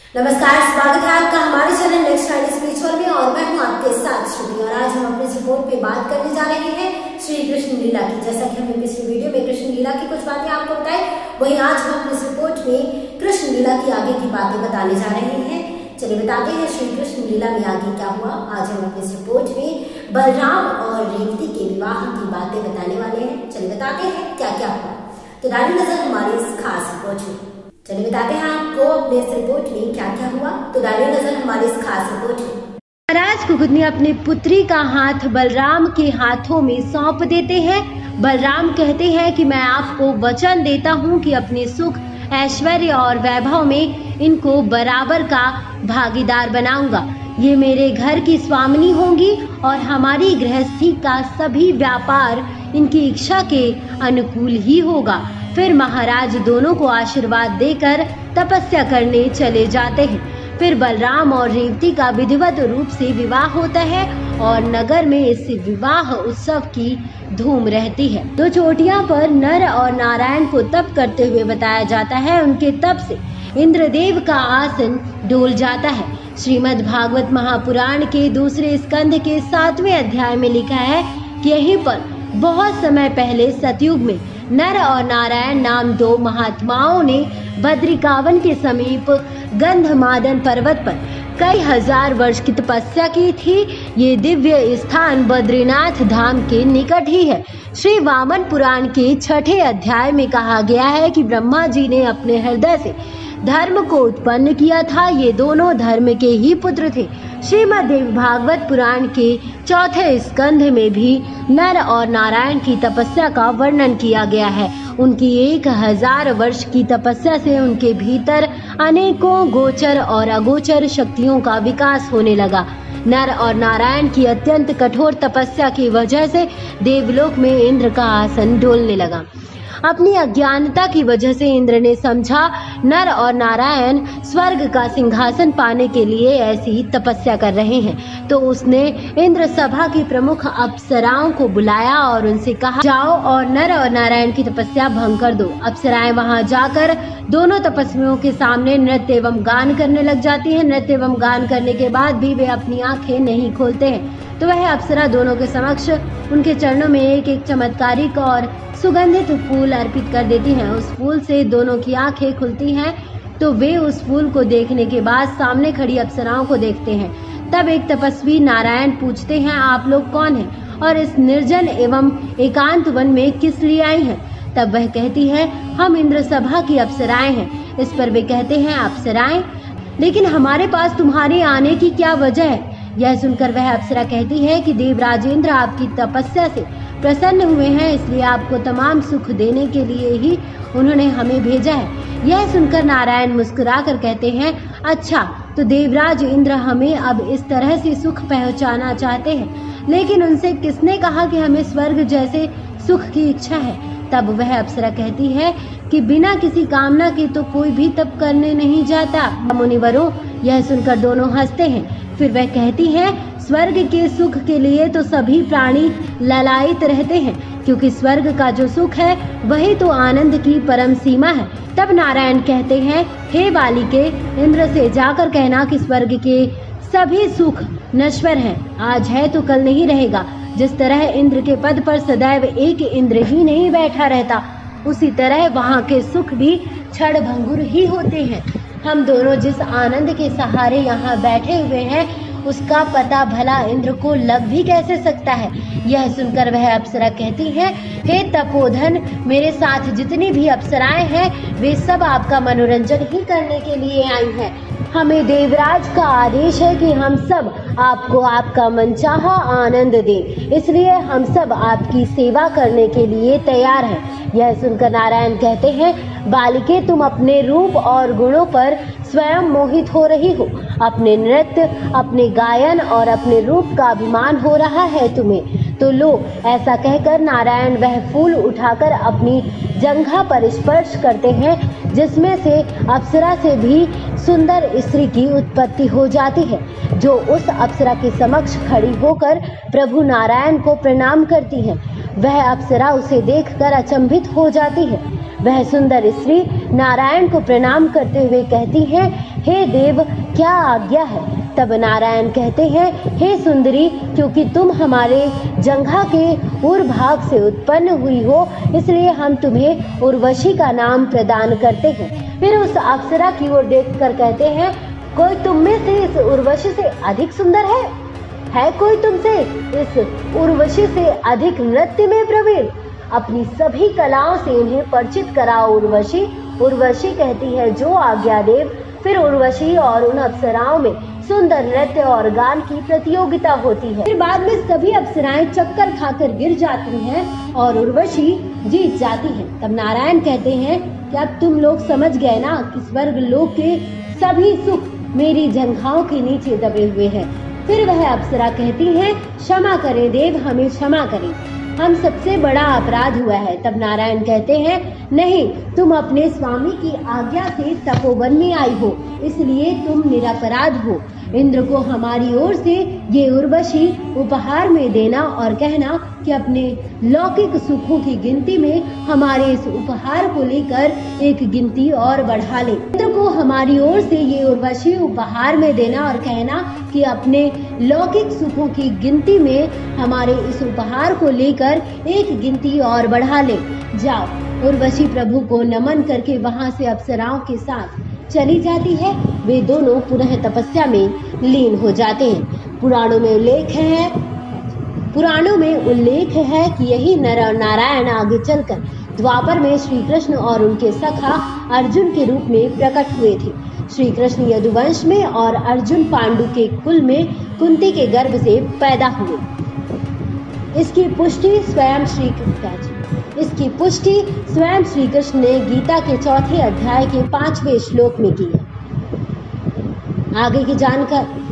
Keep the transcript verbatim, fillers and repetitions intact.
नमस्कार, स्वागत है आपका हमारे चैनल नेक्स्ट टाइम स्पिरिचुअल में और मैं हूं आपके साथ श्रुति। और आज हम अपने रिपोर्ट पे बात करने जा रहे हैं श्री कृष्ण लीला की। जैसा कि हमने पिछली वीडियो में कृष्ण लीला की कुछ बातें आपको बताई, वहीं आज हम अपने इस रिपोर्ट में कृष्ण लीला की आगे की बातें बताने जा रहे हैं। चलिए बताते हैं श्री कृष्ण लीला में आगे क्या हुआ। आज हम अपने इस रिपोर्ट में बलराम और रेवती के विवाह की बातें बताने वाले हैं। चलिए बताते हैं क्या क्या हुआ। तो डाली नजर हमारे इस खास रिपोर्ट में। चलिए बताते हैं आपको अपने इस रिपोर्ट में क्या क्या हुआ। तो डालिए नजर हमारे इस खास रिपोर्ट में। महाराज कुकुदनी अपनी पुत्री का हाथ बलराम के हाथों में सौंप देते हैं। बलराम कहते हैं कि मैं आपको वचन देता हूं कि अपने सुख, ऐश्वर्य और वैभव में इनको बराबर का भागीदार बनाऊंगा। ये मेरे घर की स्वामिनी होंगी और हमारी गृहस्थी का सभी व्यापार इनकी इच्छा के अनुकूल ही होगा। फिर महाराज दोनों को आशीर्वाद देकर तपस्या करने चले जाते हैं। फिर बलराम और रेवती का विधिवत रूप से विवाह होता है और नगर में इस विवाह उत्सव की धूम रहती है। दो चोटियों पर नर और नारायण को तप करते हुए बताया जाता है। उनके तप से इंद्रदेव का आसन डोल जाता है। श्रीमद् भागवत महापुराण के दूसरे स्कंध के सातवें अध्याय में लिखा है कि यहीं पर बहुत समय पहले सतयुग में नर और नारायण नाम दो महात्माओं ने बद्रिकावन के समीप गंधमादन पर्वत पर कई हजार वर्ष की तपस्या की थी। ये दिव्य स्थान बद्रीनाथ धाम के निकट ही है। श्री वामन पुराण के छठे अध्याय में कहा गया है कि ब्रह्मा जी ने अपने हृदय से धर्म को उत्पन्न किया था। ये दोनों धर्म के ही पुत्र थे। श्रीमद् भागवत पुराण के चौथे स्कंध में भी नर और नारायण की तपस्या का वर्णन किया गया है। उनकी एक हजार वर्ष की तपस्या से उनके भीतर अनेकों गोचर और अगोचर शक्तियों का विकास होने लगा। नर और नारायण की अत्यंत कठोर तपस्या की वजह से देवलोक में इंद्र का आसन डोलने लगा। अपनी अज्ञानता की वजह से इंद्र ने समझा नर और नारायण स्वर्ग का सिंहासन पाने के लिए ऐसी तपस्या कर रहे हैं। तो उसने इंद्र सभा की प्रमुख अप्सराओं को बुलाया और उनसे कहा, जाओ और नर और नारायण की तपस्या भंग कर दो। अप्सराएं वहां जाकर दोनों तपस्वियों के सामने नृत्य एवं गान करने लग जाती हैं। नृत्य एवं गान करने के बाद भी वे अपनी आंखें नहीं खोलते हैं। तो वह अप्सरा दोनों के समक्ष उनके चरणों में एक एक चमत्कारिक और सुगंधित फूल अर्पित कर देती हैं। उस फूल से दोनों की आंखें खुलती हैं। तो वे उस फूल को देखने के बाद सामने खड़ी अप्सराओं को देखते हैं। तब एक तपस्वी नारायण पूछते हैं, आप लोग कौन हैं और इस निर्जन एवं एकांत वन में किस लिए आई हैं? तब वह कहती है, हम इंद्र सभा की अप्सराएं हैं। इस पर वे कहते हैं, अप्सराएं, लेकिन हमारे पास तुम्हारे आने की क्या वजह है? यह सुनकर वह अप्सरा कहती है कि देवराज इंद्र आपकी तपस्या से प्रसन्न हुए हैं, इसलिए आपको तमाम सुख देने के लिए ही उन्होंने हमें भेजा है। यह सुनकर नारायण मुस्कुराकर कहते हैं, अच्छा, तो देवराज इंद्र हमें अब इस तरह से सुख पहुंचाना चाहते हैं, लेकिन उनसे किसने कहा कि हमें स्वर्ग जैसे सुख की इच्छा है? तब वह अप्सरा कहती है कि बिना किसी कामना के तो कोई भी तप करने नहीं जाता। मुनिवरों, यह सुनकर दोनों हंसते हैं। फिर वह कहती है, स्वर्ग के सुख के लिए तो सभी प्राणी ललायित रहते हैं, क्योंकि स्वर्ग का जो सुख है वही तो आनंद की परम सीमा है। तब नारायण कहते हैं, हे बालिके, इंद्र से जाकर कहना कि स्वर्ग के सभी सुख नश्वर हैं, आज है तो कल नहीं रहेगा। जिस तरह इंद्र के पद पर सदैव एक इंद्र ही नहीं बैठा रहता, उसी तरह वहाँ के सुख भी क्षण भंगुर ही होते हैं। हम दोनों जिस आनंद के सहारे यहाँ बैठे हुए हैं, उसका पता भला इंद्र को लग भी कैसे सकता है? यह सुनकर वह अप्सरा कहती है, हे तपोधन, मेरे साथ जितनी भी अप्सराएं हैं वे सब आपका मनोरंजन ही करने के लिए आई हैं। हमें देवराज का आदेश है कि हम सब आपको आपका मनचाहा आनंद दें, इसलिए हम सब आपकी सेवा करने के लिए तैयार हैं। यह सुनकर नारायण कहते हैं, बालिके, तुम अपने रूप और गुणों पर स्वयं मोहित हो रही हो। अपने नृत्य, अपने गायन और अपने रूप का अभिमान हो रहा है तुम्हें। तो लो, ऐसा कहकर नारायण वह फूल उठाकर अपनी जंघा पर स्पर्श करते हैं, जिसमें से अप्सरा से भी सुंदर स्त्री की उत्पत्ति हो जाती है, जो उस अप्सरा के समक्ष खड़ी होकर प्रभु नारायण को प्रणाम करती है। वह अप्सरा उसे देखकर अचंभित हो जाती है। वह सुंदर स्त्री नारायण को प्रणाम करते हुए कहती है, हे देव, क्या आज्ञा है। तब नारायण कहते हैं, हे सुंदरी, क्योंकि तुम हमारे जंघा के उर भाग से उत्पन्न हुई हो, इसलिए हम तुम्हें उर्वशी का नाम प्रदान करते हैं। फिर उस अप्सरा की ओर देखकर कहते हैं, कोई तुम में से इस उर्वशी से अधिक सुंदर है? है कोई तुमसे इस उर्वशी से अधिक नृत्य में प्रवीण? अपनी सभी कलाओं से इन्हें परिचित कराओ उर्वशी। उर्वशी कहती है, जो आज्ञा देव। फिर उर्वशी और उन अप्सराओं में सुंदर नृत्य और गान की प्रतियोगिता होती है। फिर बाद में सभी अप्सराएं चक्कर खाकर गिर जाती हैं और उर्वशी जीत जाती है। तब नारायण कहते हैं कि अब तुम लोग समझ गए ना कि स्वर्ग लोक के सभी सुख मेरी जंघाओं के नीचे दबे हुए हैं। फिर वह अप्सरा कहती है, क्षमा करें देव, हमें क्षमा करें, हम सबसे बड़ा अपराध हुआ है। तब नारायण कहते हैं, नहीं, तुम अपने स्वामी की आज्ञा से तपोवन में आई हो, इसलिए तुम निरपराध हो। इंद्र को हमारी ओर से ये उर्वशी उपहार में देना और कहना कि अपने लौकिक सुखों की गिनती में हमारे इस उपहार को लेकर एक गिनती और बढ़ा ले। इंद्र को हमारी ओर से ये उर्वशी उपहार में देना और कहना कि अपने लौकिक सुखों की गिनती में हमारे इस उपहार को लेकर एक गिनती और बढ़ा ले। जाओ। उर्वशी प्रभु को नमन करके वहां से अप्सराओं के साथ चली जाती है। वे दोनों पुनः तपस्या में लीन हो जाते हैं। पुराणों में उल्लेख है पुराणों में उल्लेख है कि यही नर नारायण आगे चलकर द्वापर में श्री कृष्ण और उनके सखा अर्जुन के रूप में प्रकट हुए थे। श्री कृष्ण यदुवंश में और अर्जुन पांडु के कुल में कुंती के गर्भ से पैदा हुए। इसकी पुष्टि स्वयं श्री इसकी पुष्टि स्वयं श्री कृष्ण ने गीता के चौथे अध्याय के पांचवें श्लोक में की है। आगे की जानकारी